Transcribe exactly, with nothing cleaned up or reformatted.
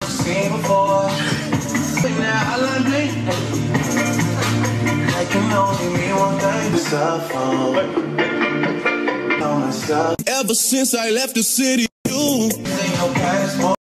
seen before. Now I love me. I can only mean one thing to suffer. Ever since I left the city, you.